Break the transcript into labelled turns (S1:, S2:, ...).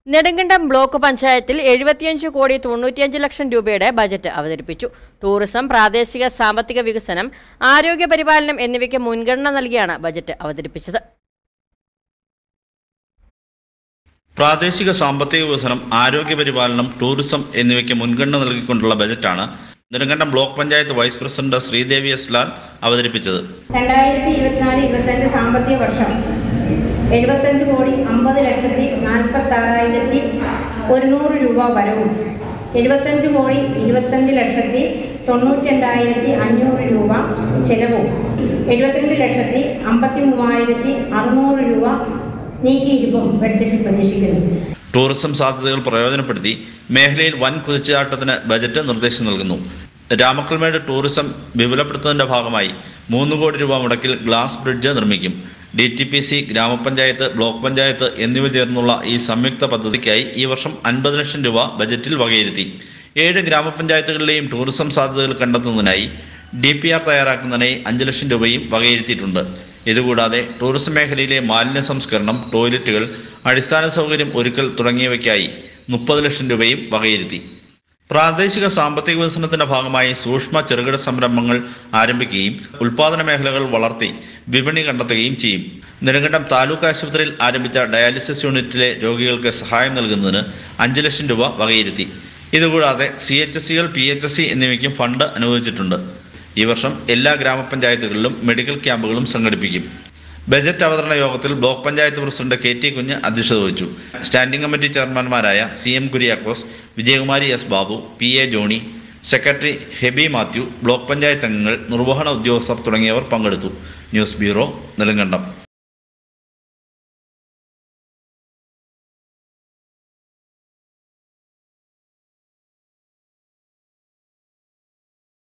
S1: Nedumkandam block പഞ്ചായത്തിൽ 75,95 ലക്ഷം രൂപയുടെ budget അവതരിപ്പിച്ചു. ടൂറിസം, പ്രാദേശിക സാമ്പത്തിക വികസനം, ആരോഗ്യ പരിപാലനം എന്നിവയ്ക്ക് മുൻഗണന നൽകിയാണ് ബജറ്റ് അവതരിപ്പിച്ചത്.
S2: പ്രാദേശിക സാമ്പത്തിക വികസനം, ആരോഗ്യ പരിപാലനം, ടൂറിസം എന്നിവയ്ക്ക് മുൻഗണന നൽകിക്കൊണ്ടുള്ള ബജറ്റാണ് Nedumkandam block panchayat vice president Sridevi S Lal അവതരിപ്പിച്ചത്.
S3: 2024-25 സാമ്പത്തിക വർഷം 75,46,46,100 രൂപ വരവും 75,22,92,500 രൂപ ചെലവും 72,53,600 രൂപ നീക്കിയിരിപ്പും ബഡ്ജറ്റിൽ പ്രതീക്ഷിക്കുന്നു.
S2: ടൂറിസം സാധ്യതകൾ പ്രയോജനപ്പെടുത്തി മേഖലയിൽ വൻ കുതിച്ചുചാട്ടത്തിന് ബജറ്റ് നിർദ്ദേശം നൽകുന്നു. രാമക്കൽമേട് ടൂറിസം വിപുലപ്പെടുത്തുന്നതിന്റെ ഭാഗമായി 3 കോടി രൂപ മുടക്കിൽ ഗ്ലാസ് ബ്രിഡ്ജ് നിർമ്മിക്കും. DTPC, ഗ്രാമപഞ്ചായത്ത്, ബ്ലോക്ക് പഞ്ചായത്ത് എന്നിവ ചേർന്നുള്ള ഈ സംയുക്ത പദ്ധതിക്കായി ഈ വർഷം 50 ലക്ഷം രൂപ ബജറ്റിൽ വകയിരുത്തി. 7 ഗ്രാമപഞ്ചായത്തുകളിലെയും ടൂറിസം സാധ്യതകൾ കണ്ടെത്തുന്നതിനായി DPR തയ്യാറാക്കുന്നതിനായി 5 ലക്ഷം രൂപയും വകയിരുത്തിയിട്ടുണ്ട്. ഇതുകൂടാതെ ടൂറിസം മേഖലയിലെ മാലിന്യ സംസ്കരണം, ടോയ്ലറ്റുകൾ, അടിസ്ഥാന സൗകര്യം ഒരുക്കൽ തുടങ്ങിയവയ്ക്കായി 30 ലക്ഷം രൂപയും വകയിരുത്തി. പ്രാദേശിക സാമ്പത്തിക വികസനത്തിന്റെ ഭാഗമായി സൂക്ഷ്മ ചെറുകിട സംരംഭങ്ങൾ ആരംഭിക്കുകയും ഉൽപാദന മേഖലകൾ വളർത്തി വിപണി കണ്ടെത്തുകയും ചെയ്യും. നെടുങ്കണ്ടം താലൂക്ക് ആശുപത്രിയിൽ ആരംഭിച്ച ഡയാലിസിസ് യൂണിറ്റിലെ രോഗികൾക്ക് സഹായം നൽകുന്നതിന് 5 ലക്ഷം രൂപ വകയിരുത്തി. ഇതുകൂടാതെ CHSCകൾ, PHSC എന്നിവയ്ക്കും ഫണ്ട് അനുവദിച്ചിട്ടുണ്ട്. ഈ വർഷം എല്ലാ ഗ്രാമപഞ്ചായത്തുകളിലും മെഡിക്കൽ ക്യാമ്പുകളും സംഘടിപ്പിക്കും. ബജറ്റ് അവതരണ യോഗത്തിൽ block panchayat president KT Kunju അധ്യക്ഷത വഹിച്ചു. സ്റ്റാൻഡിംഗ് കമ്മിറ്റി ചെയർമാൻമാരായ CM Kuriakose, Vijayakumari S Babu, PA Johny, secretary Hebi Mathew, block panchayat അംഗങ്ങൾ, നിർവഹണ ഉദ്യോഗസ്ഥർ തുടങ്ങിയവർ പങ്കെടുത്തു. News bureau, Nedumkandam.